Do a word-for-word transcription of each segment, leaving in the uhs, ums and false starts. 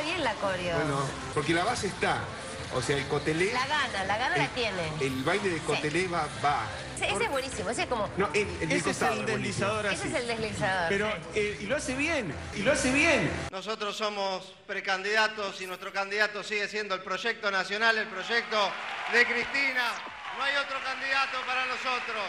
bien la coreo. Bueno, porque la base está. O sea, el cotelé... La gana, la gana el, la tiene. El baile de cotelé sí. va, va. Ese, ese es buenísimo, ese es como... No, el, el ese costado, es el deslizador así. Ese es el deslizador. Pero, eh, y lo hace bien, y lo hace bien. Nosotros somos precandidatos y nuestro candidato sigue siendo el proyecto nacional, el proyecto de Cristina. No hay otro candidato para nosotros.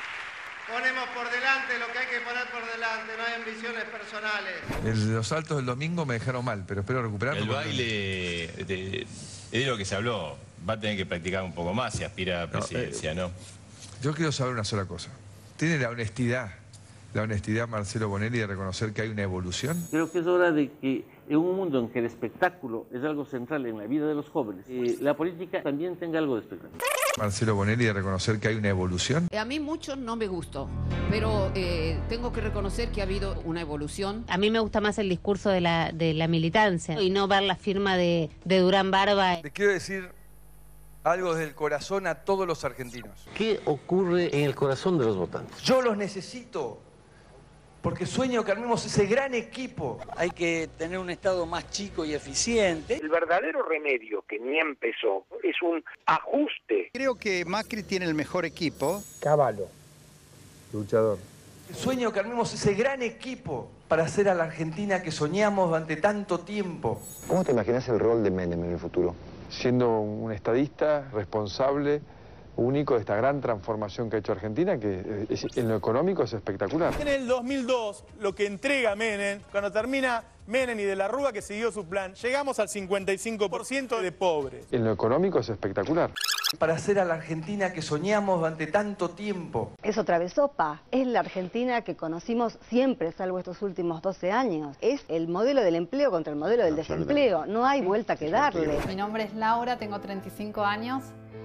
Ponemos por delante lo que hay que poner por delante, no hay ambiciones personales. El, los saltos del domingo me dejaron mal, pero espero recuperarlo. El baile, de, es de lo que se habló, va a tener que practicar un poco más si aspira a presidencia, ¿no? Eh, ¿no? Yo quiero saber una sola cosa. ¿Tiene la honestidad, la honestidad Marcelo Bonelli de reconocer que hay una evolución? Creo que es hora de que en un mundo en que el espectáculo es algo central en la vida de los jóvenes, eh, la política también tenga algo de espectáculo. Marcelo Bonelli de reconocer que hay una evolución. A mí mucho no me gustó, pero eh, tengo que reconocer que ha habido una evolución. A mí me gusta más el discurso de la, de la militancia y no ver la firma de, de Durán Barba. Le quiero decir algo desde el corazón a todos los argentinos. ¿Qué ocurre en el corazón de los votantes? Yo los necesito, porque sueño que armemos ese gran equipo. Hay que tener un Estado más chico y eficiente. El verdadero remedio, que ni empezó, es un ajuste. Creo que Macri tiene el mejor equipo. Caballo, luchador. Sueño que armemos ese gran equipo para hacer a la Argentina que soñamos durante tanto tiempo. ¿Cómo te imaginas el rol de Menem en el futuro? Siendo un estadista responsable, único de esta gran transformación que ha hecho Argentina, que es, en lo económico es espectacular. En el dos mil dos, lo que entrega Menem, cuando termina Menem y de la Rúa que siguió su plan, llegamos al cincuenta y cinco por ciento de pobres. En lo económico es espectacular. Para hacer a la Argentina que soñamos durante tanto tiempo. Es otra vez sopa. Es la Argentina que conocimos siempre, salvo estos últimos doce años. Es el modelo del empleo contra el modelo del desempleo. No hay vuelta que darle. Mi nombre es Laura, tengo treinta y cinco años.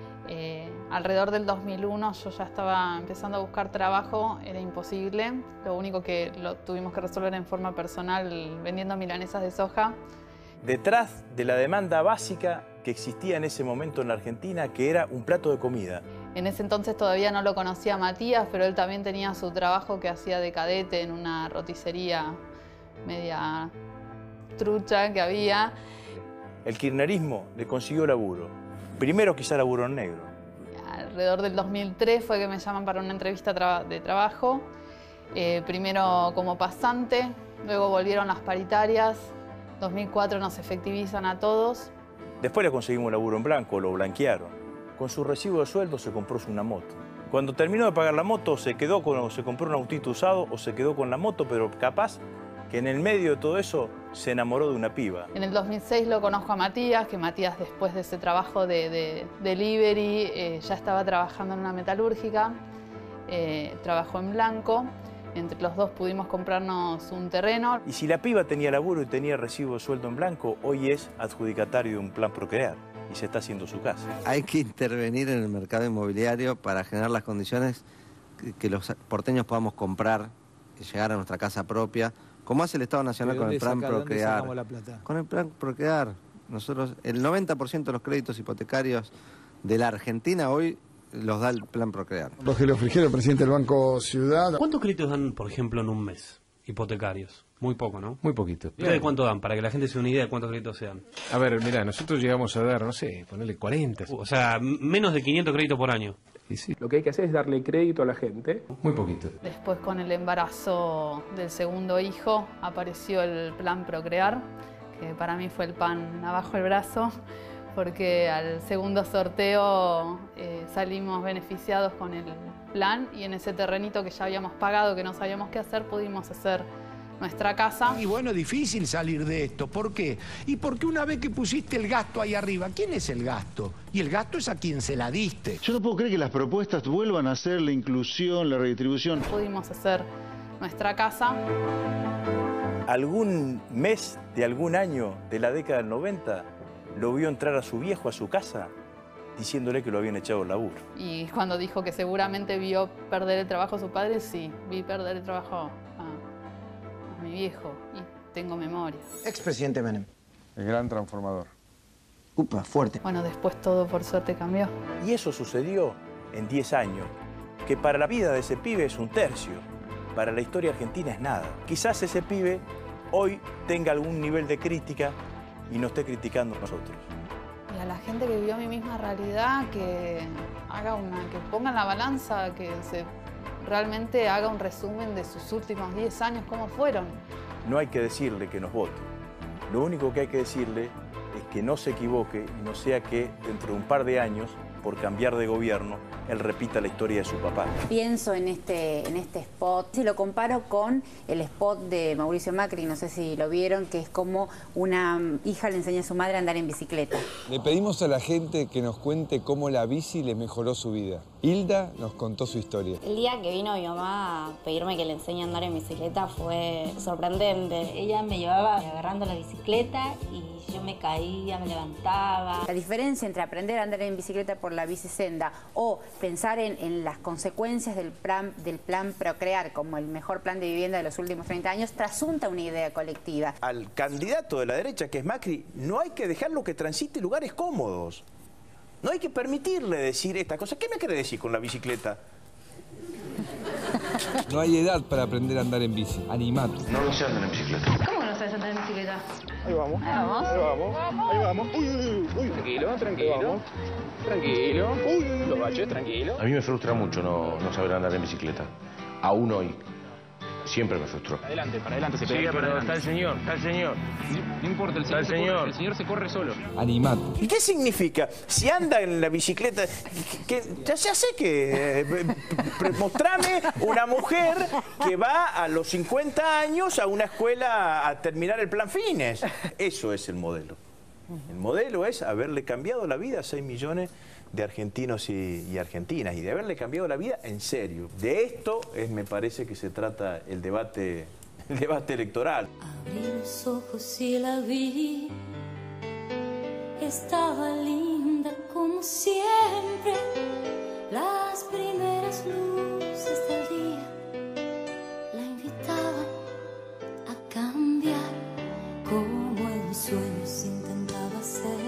Eh, alrededor del dos mil uno yo ya estaba empezando a buscar trabajo, era imposible. Lo único que lo tuvimos que resolver en forma personal vendiendo milanesas de soja. Detrás de la demanda básica que existía en ese momento en la Argentina, que era un plato de comida. En ese entonces todavía no lo conocía Matías, pero él también tenía su trabajo que hacía de cadete en una roticería media trucha que había. El kirchnerismo le consiguió laburo. Primero quizá laburo en negro. Alrededor del dos mil tres fue que me llaman para una entrevista tra de trabajo. Eh, primero como pasante, luego volvieron las paritarias. dos mil cuatro nos efectivizan a todos. Después le conseguimos laburo en blanco, lo blanquearon. Con su recibo de sueldo se compró una moto. Cuando terminó de pagar la moto, se quedó con, o se compró un autito usado o se quedó con la moto, pero capaz que en el medio de todo eso se enamoró de una piba. En el dos mil seis lo conozco a Matías, que Matías después de ese trabajo de, de delivery eh, ya estaba trabajando en una metalúrgica, eh, trabajó en blanco. Entre los dos pudimos comprarnos un terreno. Y si la piba tenía laburo y tenía recibo de sueldo en blanco, hoy es adjudicatario de un plan Procrear y se está haciendo su casa. Hay que intervenir en el mercado inmobiliario para generar las condiciones que, que los porteños podamos comprar y llegar a nuestra casa propia, como hace el Estado Nacional con el plan Procrear. Con el plan Procrear. Nosotros, el noventa por ciento de los créditos hipotecarios de la Argentina hoy los da el plan Procrear. Rogelio Frigiero, presidente del Banco Ciudad. ¿Cuántos créditos dan, por ejemplo, en un mes, hipotecarios? Muy poco, ¿no? Muy poquito. ¿Ustedes cuánto dan? Para que la gente se dé una idea de cuántos créditos se dan. A ver, mira, nosotros llegamos a dar, no sé, ponerle cuarenta. O sea, menos de quinientos créditos por año. Y sí. Lo que hay que hacer es darle crédito a la gente. Muy poquito. Después, con el embarazo del segundo hijo, apareció el plan Procrear, que para mí fue el pan abajo el brazo, porque al segundo sorteo eh, salimos beneficiados con el plan y en ese terrenito que ya habíamos pagado, que no sabíamos qué hacer, pudimos hacer nuestra casa. Y bueno, difícil salir de esto. ¿Por qué? Y porque una vez que pusiste el gasto ahí arriba, ¿quién es el gasto? Y el gasto es a quien se la diste. Yo no puedo creer que las propuestas vuelvan a ser la inclusión, la redistribución. Pudimos hacer nuestra casa. ¿Algún mes de algún año de la década del noventa lo vio entrar a su viejo a su casa diciéndole que lo habían echado al laburo? Y cuando dijo que seguramente vio perder el trabajo a su padre, sí, vi perder el trabajo a, a mi viejo y tengo memoria. Expresidente Menem. El gran transformador. Upa, fuerte. Bueno, después todo por suerte cambió. Y eso sucedió en diez años, que para la vida de ese pibe es un tercio, para la historia argentina es nada. Quizás ese pibe hoy tenga algún nivel de crítica y no esté criticando a nosotros. Y a la gente que vivió mi misma realidad, que haga una, que ponga en la balanza, que se realmente haga un resumen de sus últimos diez años, cómo fueron. No hay que decirle que nos vote. Lo único que hay que decirle es que no se equivoque y no sea que dentro de un par de años, por cambiar de gobierno, él repita la historia de su papá. Pienso en este, en este spot, si lo comparo con el spot de Mauricio Macri, no sé si lo vieron, que es como una hija le enseña a su madre a andar en bicicleta. Le pedimos a la gente que nos cuente cómo la bici le mejoró su vida. Hilda nos contó su historia. El día que vino mi mamá a pedirme que le enseñe a andar en bicicleta fue sorprendente. Ella me llevaba agarrando la bicicleta y yo me caía, me levantaba. La diferencia entre aprender a andar en bicicleta por la bicisenda o pensar en, en las consecuencias del plan, del plan Procrear como el mejor plan de vivienda de los últimos treinta años trasunta una idea colectiva. Al candidato de la derecha, que es Macri, no hay que dejarlo que transite lugares cómodos. No hay que permitirle decir esta cosa. ¿Qué me quiere decir con la bicicleta? No hay edad para aprender a andar en bici. Animate. No lo sé andar en bicicleta. ¿Cómo no sabes andar en bicicleta? Ahí vamos. Ahí vamos. Ahí vamos. Ahí vamos. Uy, uy, uy. Tranquilo, tranquilo. Tranquilo. Uy, los baches, tranquilo. A mí me frustra mucho no, no saber andar en bicicleta. Aún hoy. Siempre me frustró. Adelante, para adelante se Sí, pega. pero está el señor, está el señor. No, no importa, el señor, el se señor. Corre, el señor se corre solo. Animate. ¿Y qué significa? Si anda en la bicicleta, que, que, ya, ya sé que... Eh, mostrame una mujer que va a los cincuenta años a una escuela a terminar el plan Fines. Eso es el modelo. El modelo es haberle cambiado la vida a seis millones de argentinos y, y argentinas, y de haberle cambiado la vida en serio. De esto es, me parece que se trata el debate, el debate electoral. Abrí los ojos y la vi, estaba linda como siempre, las primeras luces del día la invitaban a cambiar, como el sueño se intentaba ser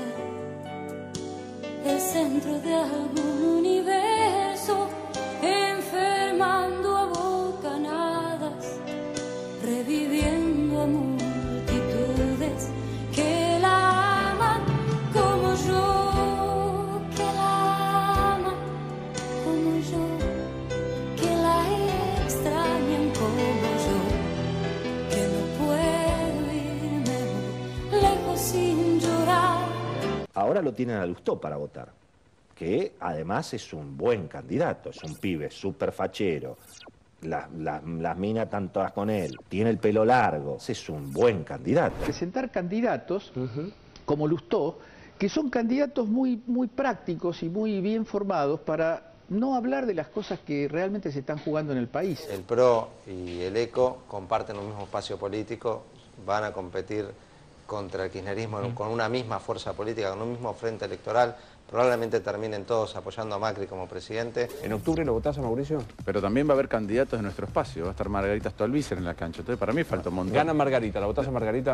el centro de algún universo, enfermando a bocanadas, reviviendo a multitudes que la aman como yo, que la aman como yo, que la extrañan como yo, que no puedo irme lejos sin llorar. Ahora lo tienen a Lustó para votar, que además es un buen candidato, es un pibe súper fachero, las, las, las minas están todas con él, tiene el pelo largo, es un buen candidato. Presentar candidatos uh-huh. como Lustó, que son candidatos muy, muy prácticos y muy bien formados para no hablar de las cosas que realmente se están jugando en el país. El PRO y el ECO comparten un mismo espacio político, van a competir contra el kirchnerismo mm. con una misma fuerza política, con un mismo frente electoral, probablemente terminen todos apoyando a Macri como presidente. ¿En octubre lo votás a Mauricio? Pero también va a haber candidatos de nuestro espacio, va a estar Margarita Stolbizer en la cancha, entonces para mí falta un montón. Gana Margarita, ¿la votás a Margarita?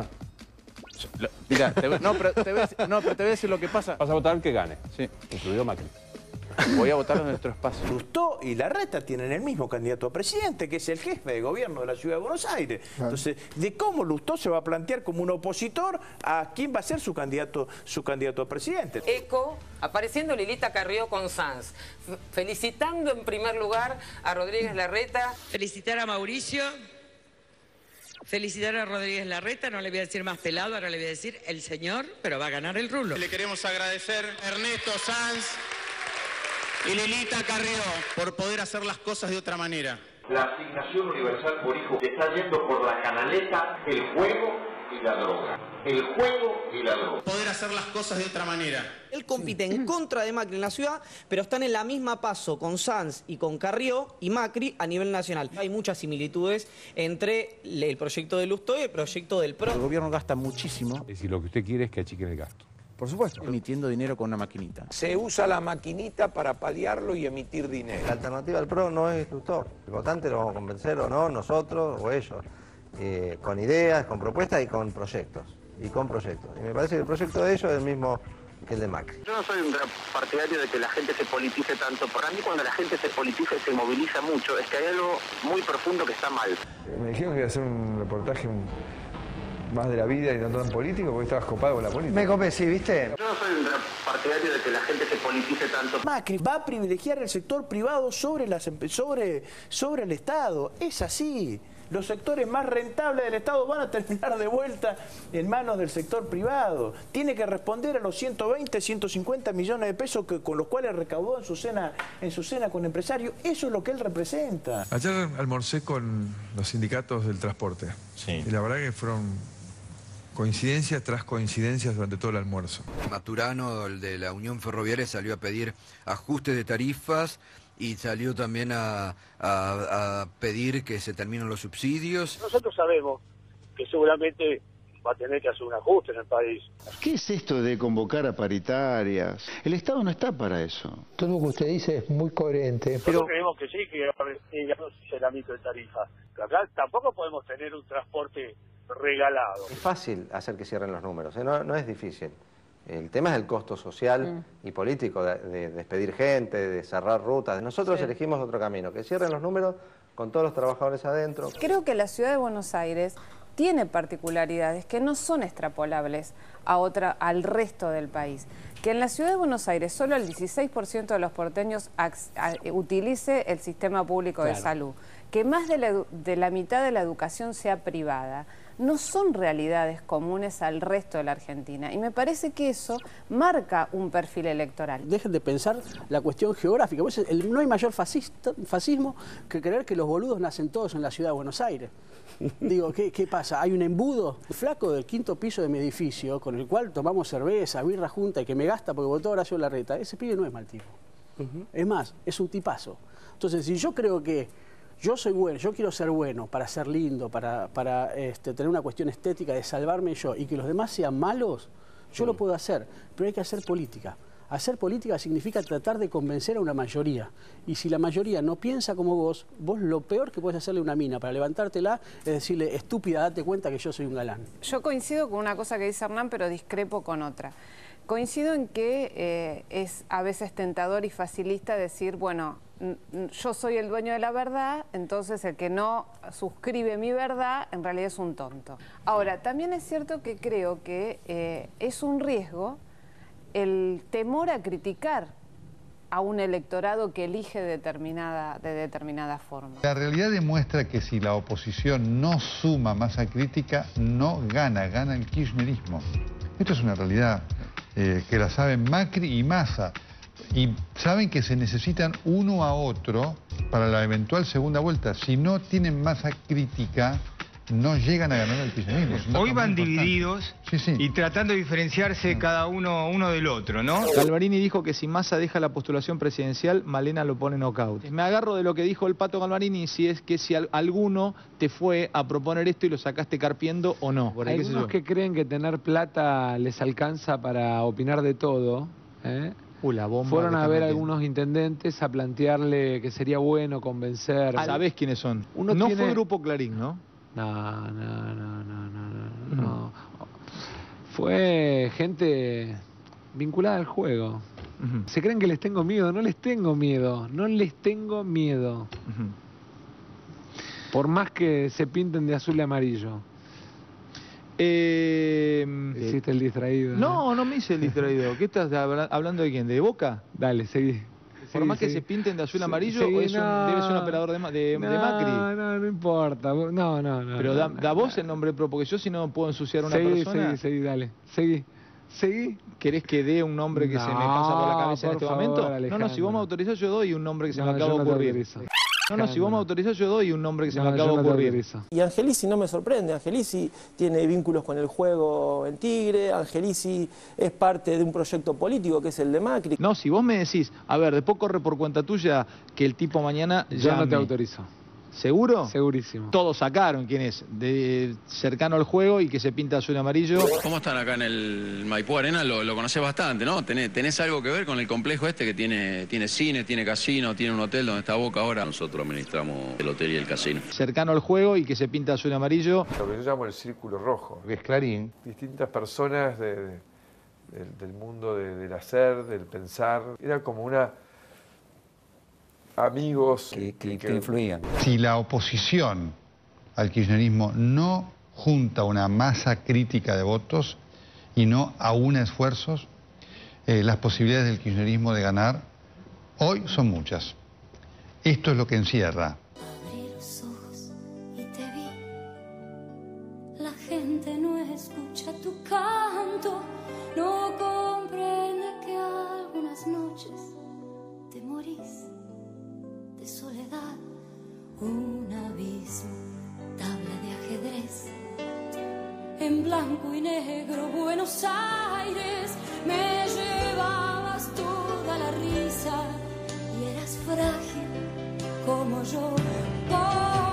Mira, no, pero te voy a decir, no, pero te voy a decir lo que pasa. Vas a votar al que gane, sí, incluido Macri. Voy a votar en nuestro espacio. Lustó y Larreta tienen el mismo candidato a presidente, que es el jefe de gobierno de la Ciudad de Buenos Aires. Entonces, ¿de cómo Lustó se va a plantear como un opositor a quién va a ser su candidato, su candidato a presidente? Eco, apareciendo Lilita Carrió con Sanz, felicitando en primer lugar a Rodríguez Larreta. Felicitar a Mauricio, felicitar a Rodríguez Larreta, no le voy a decir más pelado, ahora le voy a decir el señor, pero va a ganar el rulo. Le queremos agradecer a Ernesto Sanz y Lilita Carrió por poder hacer las cosas de otra manera. La asignación universal por hijo está yendo por la canaleta, el juego y la droga. El juego y la droga. Poder hacer las cosas de otra manera. Él compite en contra de Macri en la ciudad, pero están en la misma paso con Sanz y con Carrió y Macri a nivel nacional. Hay muchas similitudes entre el proyecto de Lustó y el proyecto del PRO. El gobierno gasta muchísimo. Es decir, lo que usted quiere es que achiquen el gasto. Por supuesto. Emitiendo dinero con una maquinita. Se usa la maquinita para paliarlo y emitir dinero. La alternativa al PRO no es Lustó. El votante lo vamos a convencer o no, nosotros o ellos. Eh, con ideas, con propuestas y con proyectos. Y con proyectos. Y me parece que el proyecto de ellos es el mismo que el de Macri. Yo no soy un partidario de que la gente se politice tanto. Para mí, cuando la gente se politiza y se moviliza mucho, es que hay algo muy profundo que está mal. Me dijeron que iba a hacer un reportaje, un, más de la vida y no tan político porque estabas copado con la política. Me convencí, ¿viste? Yo no soy un partidario de que la gente se politice tanto. Macri va a privilegiar el sector privado sobre, las, sobre, sobre el Estado. Es así. Los sectores más rentables del Estado van a terminar de vuelta en manos del sector privado. Tiene que responder a los ciento veinte, ciento cincuenta millones de pesos que, con los cuales recaudó en su cena, en su cena con empresarios. Eso es lo que él representa. Ayer almorcé con los sindicatos del transporte. Sí. Y la verdad que fueron coincidencias tras coincidencias durante todo el almuerzo. Maturano, el de la Unión Ferroviaria, salió a pedir ajustes de tarifas y salió también a, a, a pedir que se terminen los subsidios. Nosotros sabemos que seguramente va a tener que hacer un ajuste en el país. ¿Qué es esto de convocar a paritarias? El Estado no está para eso. Todo lo que usted dice es muy coherente. Pero creemos que sí, que ya no es el ámbito de tarifa. Pero acá tampoco podemos tener un transporte regalado. Es fácil hacer que cierren los números, ¿eh? no, no es difícil. El tema es el costo social mm. y político de, de despedir gente, de cerrar rutas. Nosotros sí. elegimos otro camino, que cierren los números con todos los trabajadores adentro. Creo que la ciudad de Buenos Aires tiene particularidades que no son extrapolables a otra, al resto del país. Que en la ciudad de Buenos Aires solo el dieciséis por ciento de los porteños utilice el sistema público claro. de salud. Que más de la, de la mitad de la educación sea privada. No son realidades comunes al resto de la Argentina. Y me parece que eso marca un perfil electoral. Dejen de pensar la cuestión geográfica. Pues el, no hay mayor fascista, fascismo que creer que los boludos nacen todos en la ciudad de Buenos Aires. Digo, ¿qué, qué pasa? Hay un embudo flaco del quinto piso de mi edificio con el cual tomamos cerveza, birra junta y que me gasta porque votó Horacio Larreta. Ese pibe no es mal tipo. Uh-huh. Es más, es un tipazo. Entonces, si yo creo que yo soy bueno, yo quiero ser bueno para ser lindo, para, para este, tener una cuestión estética de salvarme yo y que los demás sean malos, yo sí. lo puedo hacer, pero hay que hacer política. Hacer política significa tratar de convencer a una mayoría. Y si la mayoría no piensa como vos, vos lo peor que puedes hacerle a una mina para levantártela es decirle, estúpida, date cuenta que yo soy un galán. Yo coincido con una cosa que dice Hernán, pero discrepo con otra. Coincido en que eh, es a veces tentador y facilista decir, bueno, yo soy el dueño de la verdad, entonces el que no suscribe mi verdad en realidad es un tonto. Ahora, también es cierto que creo que eh, es un riesgo el temor a criticar a un electorado que elige determinada, de determinada forma. La realidad demuestra que si la oposición no suma masa crítica, no gana, gana el kirchnerismo. Esto es una realidad eh, que la saben Macri y Massa. Y saben que se necesitan uno a otro para la eventual segunda vuelta. Si no tienen masa crítica, no llegan a ganar el kirchnerismo. Hoy van divididos sí, sí. y tratando de diferenciarse sí. cada uno uno del otro, ¿no? Galvarini dijo que si Massa deja la postulación presidencial, Malena lo pone knockout. Me agarro de lo que dijo el Pato Galvarini, si es que si al, alguno te fue a proponer esto y lo sacaste carpiendo o no. Hay algunos que creen que tener plata les alcanza para opinar de todo, ¿eh? Uh, la bomba Fueron a ver metiendo. algunos intendentes a plantearle que sería bueno convencer. ¿Sabés quiénes son? Uno no tiene... fue Grupo Clarín, ¿no? No, no, no, no, no, no, no. Fue gente vinculada al juego. Uh-huh. Se creen que les tengo miedo, no les tengo miedo, no les tengo miedo. Uh-huh. Por más que se pinten de azul y amarillo. Eh, Hiciste el distraído. No, no me hice el distraído. ¿Qué estás hablando de quién? ¿De Boca? Dale, seguí. Por sí, más sí. que se pinten de azul amarillo, sí, o es no, un, debe ser un operador de, de, no, de Macri. No, no, no importa. No, no, no. Pero no, da, no, da no, vos no. el nombre propio, porque yo si no puedo ensuciar a una seguí, persona. Seguí, seguí, dale. Seguí. Seguí. ¿Querés que dé un nombre que no, se me pasa por la cabeza en este favor, momento? Alejandro. No, no, si vos me autorizás yo doy un nombre que se no, me acaba de no ocurrir. No, no, si vos me autorizás yo doy un nombre que se no, me acaba de no ocurrir. Y Angelici no me sorprende, Angelici tiene vínculos con el juego en Tigre, Angelici es parte de un proyecto político que es el de Macri. No, si vos me decís, a ver, después corre por cuenta tuya que el tipo mañana yo llame. no te autorizo. ¿Seguro? Segurísimo. Todos sacaron quién es, de cercano al juego y que se pinta azul y amarillo. ¿Cómo están acá en el Maipú Arena? Lo, lo conocés bastante, ¿no? ¿Tenés, ¿Tenés algo que ver con el complejo este que tiene, tiene cine, tiene casino, tiene un hotel donde está Boca ahora? Nosotros administramos el hotel y el casino. Cercano al juego y que se pinta azul y amarillo. Lo que yo llamo el círculo rojo. Que es Clarín. Distintas personas de, de, del, del mundo de, del hacer, del pensar. Era como una... amigos que, que, que influían. Si la oposición al kirchnerismo no junta una masa crítica de votos y no aúna esfuerzos, eh, las posibilidades del kirchnerismo de ganar hoy son muchas. Esto es lo que encierra. Abrí los ojos y te vi. La gente no escucha tu canto, no comprende que algunas noches te morís de soledad. Un abismo, tabla de ajedrez, en blanco y negro Buenos Aires, me llevabas toda la risa y eras frágil como yo. Oh,